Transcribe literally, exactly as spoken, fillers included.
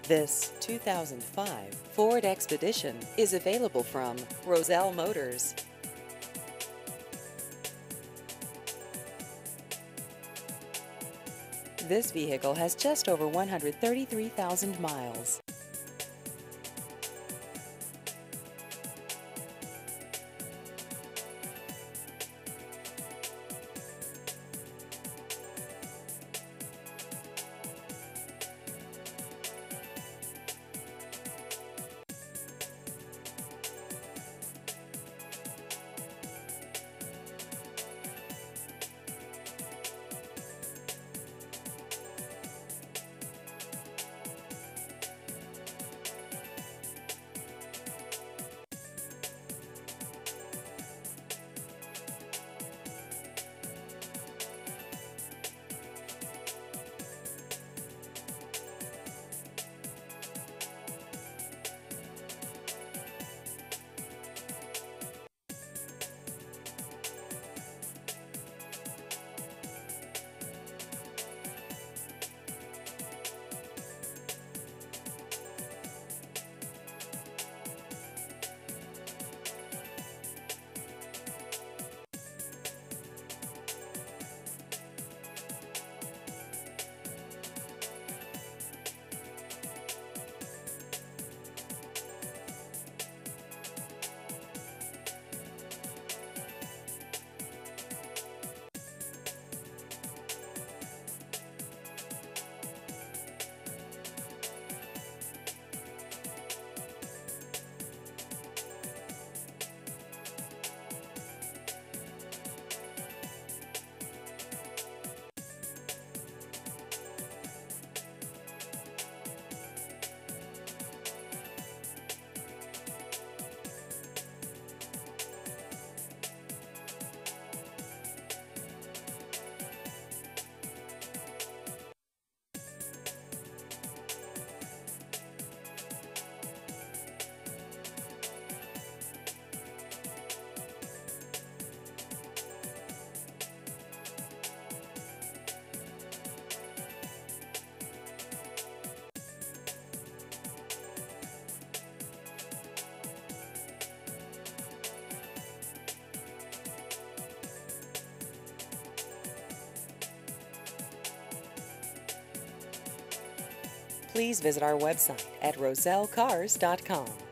This two thousand five Ford Expedition is available from Roselle Motors. This vehicle has just over one hundred thirty-three thousand miles. Please visit our website at roselle cars dot com.